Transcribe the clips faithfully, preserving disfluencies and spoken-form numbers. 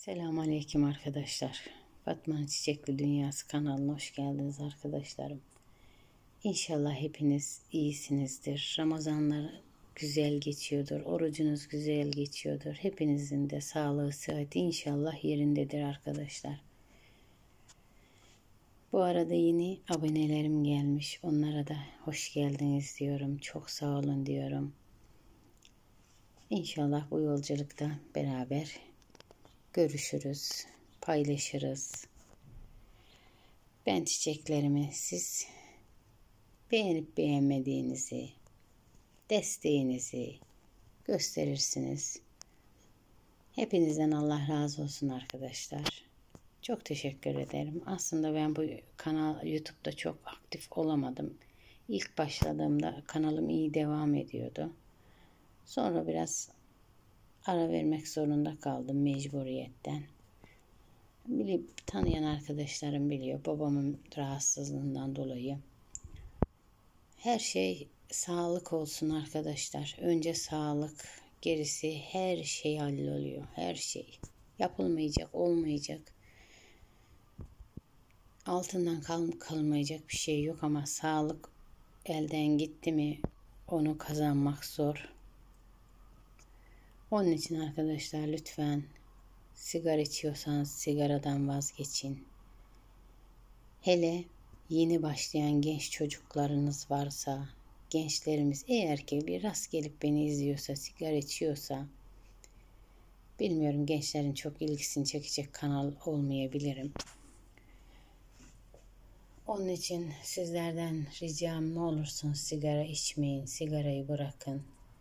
Selamünaleyküm arkadaşlar. Fatma'nın Çiçekli Dünyası kanalına hoş geldiniz arkadaşlarım. İnşallah hepiniz iyisinizdir. Ramazanlar güzel geçiyordur. Orucunuz güzel geçiyordur. Hepinizin de sağlığı, sıhhati inşallah yerindedir arkadaşlar. Bu arada yeni abonelerim gelmiş. Onlara da hoş geldiniz diyorum. Çok sağ olun diyorum. İnşallah bu yolculukta beraber görüşürüz, paylaşırız. Ben çiçeklerimi siz beğenip beğenmediğinizi, desteğinizi gösterirsiniz. Hepinizden Allah razı olsun arkadaşlar. Çok teşekkür ederim. Aslında ben bu kanal YouTube'da çok aktif olamadım. İlk başladığımda kanalım iyi devam ediyordu. Sonra biraz ara vermek zorunda kaldım mecburiyetten. Bilip tanıyan arkadaşlarım biliyor. Babamın rahatsızlığından dolayı. Her şey sağlık olsun arkadaşlar. Önce sağlık, gerisi her şey halloluyor. Her şey. Yapılmayacak, olmayacak. Altından kal kalmayacak bir şey yok ama sağlık elden gitti mi onu kazanmak zor. Onun için arkadaşlar lütfen sigara içiyorsanız sigaradan vazgeçin. Hele yeni başlayan genç çocuklarınız varsa, gençlerimiz eğer ki bir rast gelip beni izliyorsa, sigara içiyorsa, bilmiyorum, gençlerin çok ilgisini çekecek kanal olmayabilirim. Onun için sizlerden ricam ne olursunuz sigara içmeyin, sigarayı bırakın.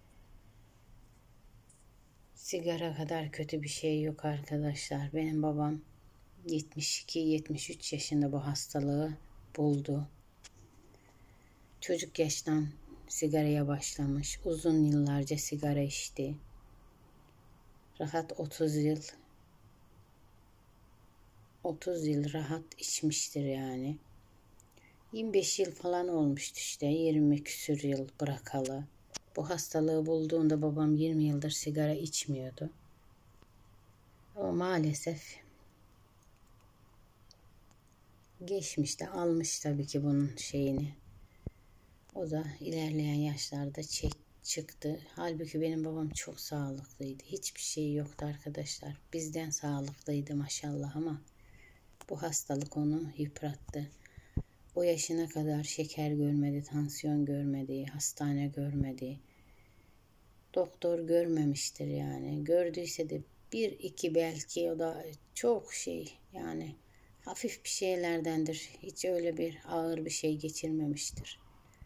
Sigara kadar kötü bir şey yok arkadaşlar. Benim babam yetmiş iki yetmiş üç yaşında bu hastalığı buldu. Çocuk yaştan sigaraya başlamış. Uzun yıllarca sigara içti. Rahat otuz yıl otuz yıl rahat içmiştir yani. yirmi beş yıl falan olmuştu işte. yirmi küsür yıl bırakalı. Bu hastalığı bulduğunda babam yirmi yıldır sigara içmiyordu. Ama maalesef geçmişte almış tabii ki bunun şeyini. O da ilerleyen yaşlarda çek, çıktı. Halbuki benim babam çok sağlıklıydı. Hiçbir şey yoktu arkadaşlar. Bizden sağlıklıydı maşallah ama bu hastalık onu yıprattı. O yaşına kadar şeker görmedi, tansiyon görmedi, hastane görmedi. Doktor görmemiştir yani. Gördüyse de bir iki belki, o da çok şey yani hafif bir şeylerdendir. Hiç öyle bir ağır bir şey geçirmemiştir.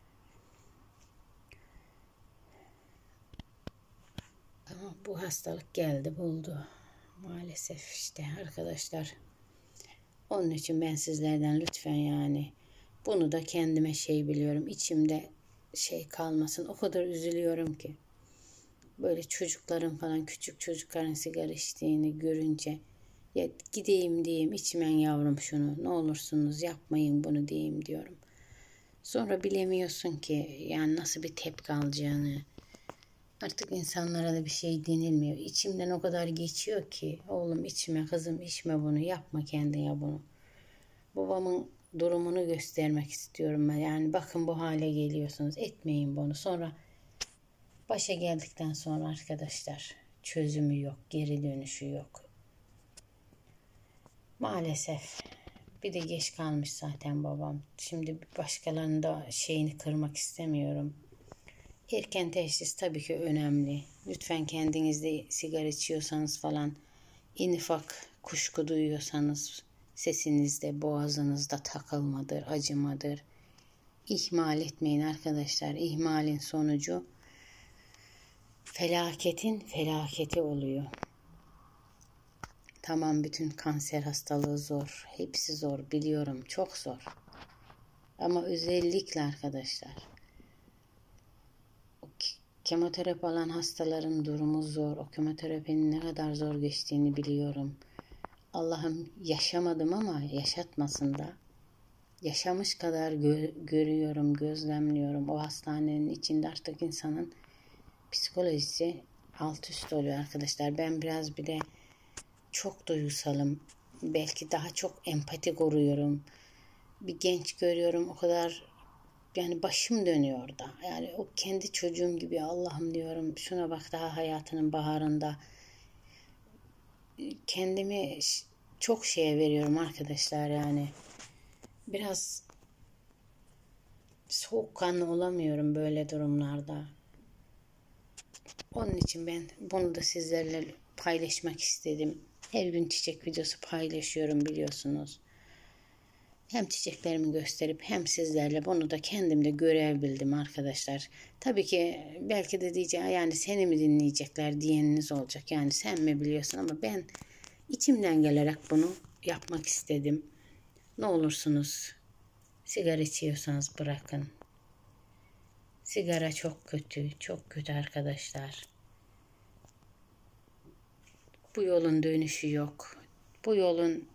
Ama bu hastalık geldi buldu. Maalesef işte arkadaşlar. Onun için ben sizlerden lütfen yani bunu da kendime şey biliyorum. İçimde şey kalmasın. O kadar üzülüyorum ki. Böyle çocukların falan, küçük çocukların sigara içtiğini görünce ya gideyim diyeyim, içmeyin yavrum şunu, ne olursunuz yapmayın bunu diyeyim diyorum. Sonra bilemiyorsun ki yani nasıl bir tepki alacağını. Artık insanlara da bir şey denilmiyor. İçimden o kadar geçiyor ki oğlum içme, kızım içme bunu, yapma kendine bunu. Babamın durumunu göstermek istiyorum ben. Yani bakın bu hale geliyorsunuz, etmeyin bunu. Sonra başa geldikten sonra arkadaşlar çözümü yok, geri dönüşü yok. Maalesef bir de geç kalmış zaten babam. Şimdi başkalarının da şeyini kırmak istemiyorum. Erken teşhis tabii ki önemli. Lütfen kendinizde sigara içiyorsanız falan, en ufak kuşku duyuyorsanız sesinizde, boğazınızda takılmadır, acımadır. İhmal etmeyin arkadaşlar. İhmalin sonucu felaketin felaketi oluyor. Tamam, bütün kanser hastalığı zor. Hepsi zor biliyorum, çok zor. Ama özellikle arkadaşlar kemoterapi alan hastaların durumu zor. O kemoterapinin ne kadar zor geçtiğini biliyorum. Allah'ım yaşamadım ama yaşatmasın da. Yaşamış kadar gö- görüyorum, gözlemliyorum. O hastanenin içinde artık insanın psikolojisi alt üst oluyor arkadaşlar. Ben biraz bir de çok duygusalım. Belki daha çok empati kuruyorum. Bir genç görüyorum, o kadar yani başım dönüyor da. Yani o kendi çocuğum gibi, Allah'ım diyorum, şuna bak, daha hayatının baharında. Kendimi çok şeye veriyorum arkadaşlar yani. Biraz soğukkanlı olamıyorum böyle durumlarda. Onun için ben bunu da sizlerle paylaşmak istedim. Her gün çiçek videosu paylaşıyorum, biliyorsunuz. Hem çiçeklerimi gösterip hem sizlerle bunu da kendimde görev bildim arkadaşlar. Tabii ki belki de diyeceğim yani seni mi dinleyecekler diyeniniz olacak. Yani sen mi biliyorsun, ama ben içimden gelerek bunu yapmak istedim. Ne olursunuz, sigara içiyorsanız bırakın. Sigara çok kötü, çok kötü arkadaşlar. Bu yolun dönüşü yok. Bu yolun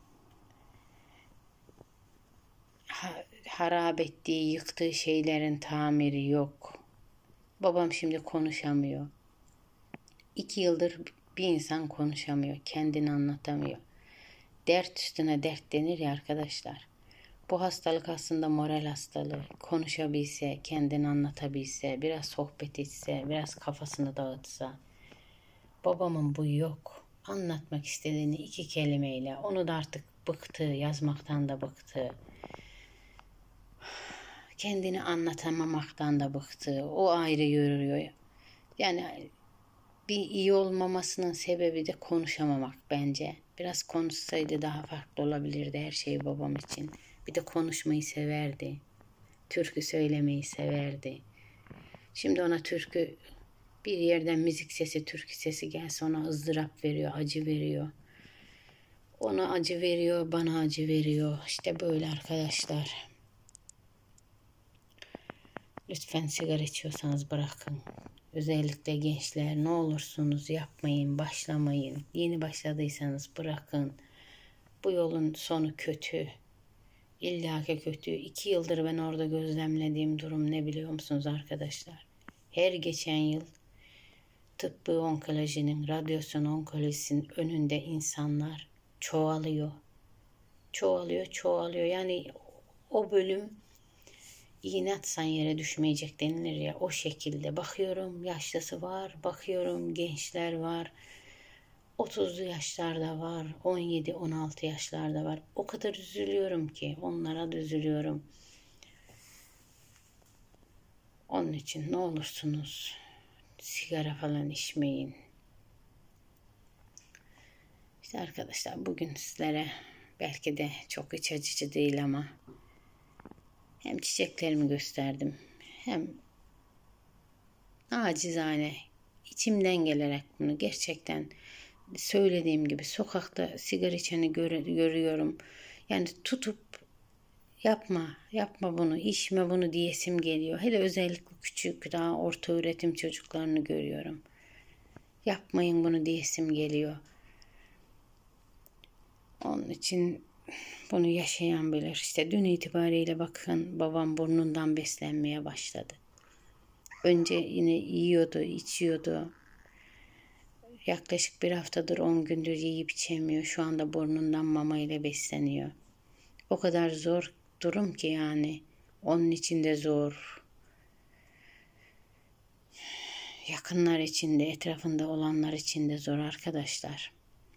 harap ettiği, yıktığı şeylerin tamiri yok. Babam şimdi konuşamıyor. İki yıldır bir insan konuşamıyor, kendini anlatamıyor. Dert üstüne dert denir ya arkadaşlar. Bu hastalık aslında moral hastalığı. Konuşabilse, kendini anlatabilse, biraz sohbet etse, biraz kafasını dağıtsa. Babamın bu yok. Anlatmak istediğini iki kelimeyle, onu da artık bıktı, yazmaktan da bıktı. Kendini anlatamamaktan da bıktı. O ayrı yürüyor. Yani bir iyi olmamasının sebebi de konuşamamak bence. Biraz konuşsaydı daha farklı olabilirdi her şey babam için. Bir de konuşmayı severdi. Türkü söylemeyi severdi. Şimdi ona türkü, bir yerden müzik sesi, türkü sesi gelse ona ızdırap veriyor, acı veriyor. Ona acı veriyor, bana acı veriyor. İşte böyle arkadaşlar. Lütfen sigara içiyorsanız bırakın. Özellikle gençler, ne olursunuz yapmayın, başlamayın. Yeni başladıysanız bırakın. Bu yolun sonu kötü. İlla ki kötü. İki yıldır ben orada gözlemlediğim durum ne biliyor musunuz arkadaşlar? Her geçen yıl tıbbi onkolojinin, radyasyon onkolojisinin önünde insanlar çoğalıyor. Çoğalıyor, çoğalıyor. Yani o bölüm iğne atsan yere düşmeyecek denilir ya, o şekilde. Bakıyorum yaşlısı var, bakıyorum gençler var, otuzlu yaşlarda var, on yedi on altı yaşlarda var. O kadar üzülüyorum ki, onlara da üzülüyorum. Onun için ne olursunuz sigara falan içmeyin. İşte arkadaşlar, bugün sizlere belki de çok iç açıcı değil ama hem çiçeklerimi gösterdim, hem acizane içimden gelerek bunu gerçekten söylediğim gibi sokakta sigara içeni göre, görüyorum. Yani tutup yapma, yapma bunu, içme bunu diyesim geliyor. Hele özellikle küçük, daha orta öğretim çocuklarını görüyorum. Yapmayın bunu diyesim geliyor. Onun için bunu yaşayan bilir. İşte dün itibariyle bakın, babam burnundan beslenmeye başladı. Önce yine yiyordu, içiyordu. Yaklaşık bir haftadır, on gündür yiyip içemiyor. Şu anda burnundan mama ile besleniyor. O kadar zor durum ki yani. Onun için de zor. Yakınlar için de, etrafında olanlar için de zor arkadaşlar.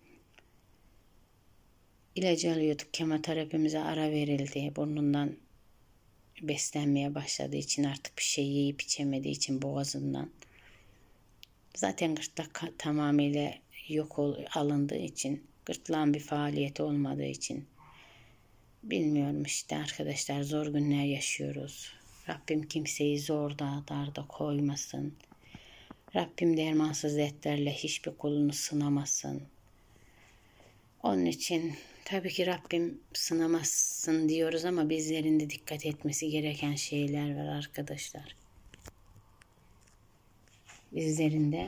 İlaç alıyorduk, kemoterapimize ara verildi. Burnundan beslenmeye başladığı için, artık bir şey yiyip içemediği için boğazından. Zaten gırtlak tamamıyla yok ol, alındığı için, gırtlağın bir faaliyeti olmadığı için, bilmiyorum işte arkadaşlar, zor günler yaşıyoruz. Rabbim kimseyi zorda, darda koymasın. Rabbim dermansız dertlerle hiçbir kulunu sınamasın. Onun için tabii ki Rabbim sınamasın diyoruz ama bizlerin de dikkat etmesi gereken şeyler var arkadaşlar. Bizlerin de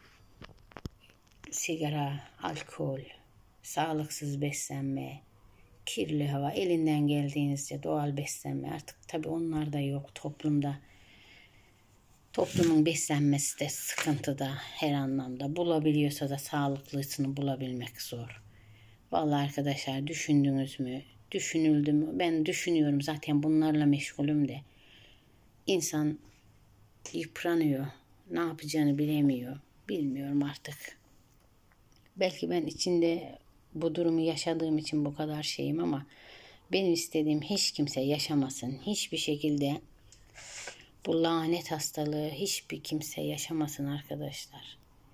sigara, alkol, sağlıksız beslenme, kirli hava, elinden geldiğinizce doğal beslenme, artık tabii onlar da yok toplumda. Toplumun beslenmesi de sıkıntıda her anlamda. Bulabiliyorsa da sağlıklısını bulabilmek zor. Vallahi arkadaşlar, düşündünüz mü? Düşünüldü mü? Ben düşünüyorum, zaten bunlarla meşgulüm de. İnsan yıpranıyor. Ne yapacağını bilemiyor. Bilmiyorum artık. Belki ben içinde bu durumu yaşadığım için bu kadar şeyim ama benim istediğim hiç kimse yaşamasın. Hiçbir şekilde bu lanet hastalığı hiçbir kimse yaşamasın arkadaşlar.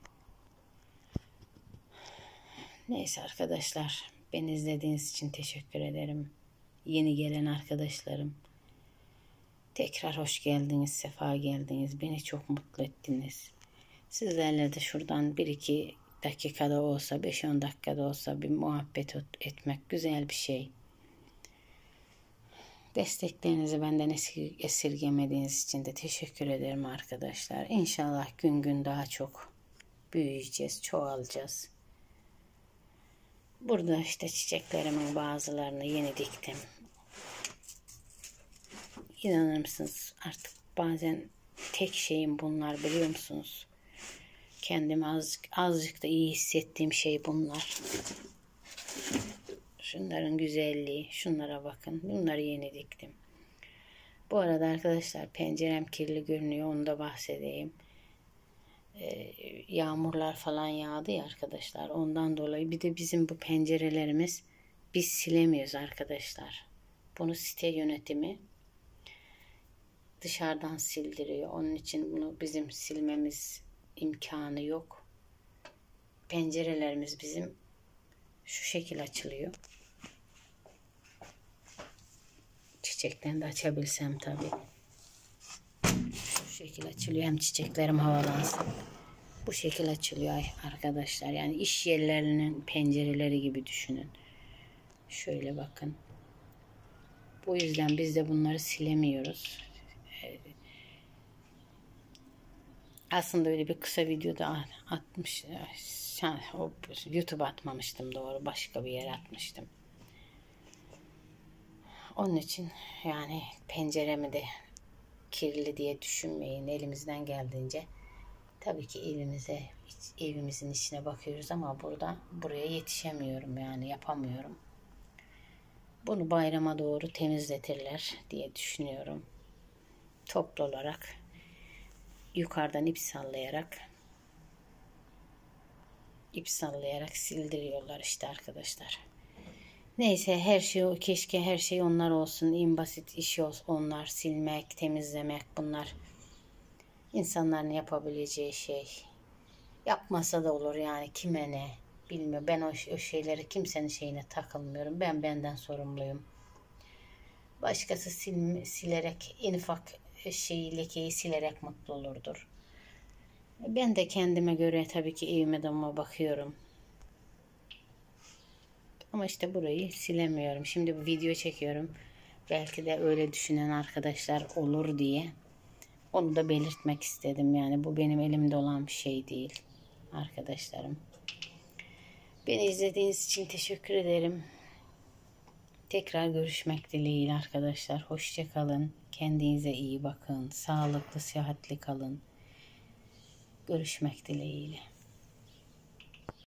Neyse arkadaşlar, beni izlediğiniz için teşekkür ederim. Yeni gelen arkadaşlarım, tekrar hoş geldiniz, sefa geldiniz. Beni çok mutlu ettiniz. Sizlerle de şuradan bir iki dakikada olsa, beş on dakikada olsa bir muhabbet etmek güzel bir şey. Desteklerinizi benden esirgemediğiniz için de teşekkür ederim arkadaşlar. İnşallah gün gün daha çok büyüyeceğiz, çoğalacağız. Burada işte çiçeklerimin bazılarını yeni diktim. İnanır mısınız, artık bazen tek şeyim bunlar, biliyor musunuz? Kendimi azıcık, azıcık da iyi hissettiğim şey bunlar. Şunların güzelliği, şunlara bakın. Bunları yeni diktim. Bu arada arkadaşlar, pencerem kirli görünüyor, onu da bahsedeyim. Ee, yağmurlar falan yağdı ya arkadaşlar, ondan dolayı. Bir de bizim bu pencerelerimiz biz silemiyoruz arkadaşlar. Bunu site yönetimi dışarıdan sildiriyor. Onun için bunu bizim silmemiz imkanı yok. Pencerelerimiz bizim şu şekil açılıyor. Çiçeklerini de açabilsem tabii. Şu şekil açılıyor. Hem çiçeklerim havalansın. Bu şekil açılıyor arkadaşlar. Yani iş yerlerinin pencereleri gibi düşünün. Şöyle bakın. Bu yüzden biz de bunları silemiyoruz. Aslında öyle bir kısa videoda atmış. YouTube'a atmamıştım doğru. Başka bir yere atmıştım. Onun için yani penceremi de kirli diye düşünmeyin. Elimizden geldiğince tabii ki evimize, evimizin içine bakıyoruz ama burada buraya yetişemiyorum, yani yapamıyorum. Bunu bayrama doğru temizletirler diye düşünüyorum. Toplu olarak yukarıdan ip sallayarak ip sallayarak sildiriyorlar işte arkadaşlar. Neyse, her şey, keşke her şey onlar olsun. En basit iş olsun onlar, silmek, temizlemek, bunlar insanların yapabileceği şey. Yapmasa da olur yani, kime ne, bilmiyorum. Ben o, o şeyleri, kimsenin şeyine takılmıyorum. Ben benden sorumluyum. Başkası sil, silerek, en ufak şeyi, lekeyi silerek mutlu olurdur. Ben de kendime göre tabii ki evime damıma bakıyorum. Ama işte burayı silemiyorum. Şimdi bu video çekiyorum. Belki de öyle düşünen arkadaşlar olur diye. Onu da belirtmek istedim. Yani bu benim elimde olan bir şey değil arkadaşlarım. Beni izlediğiniz için teşekkür ederim. Tekrar görüşmek dileğiyle arkadaşlar. Hoşça kalın. Kendinize iyi bakın. Sağlıklı, sıhhatli kalın. Görüşmek dileğiyle.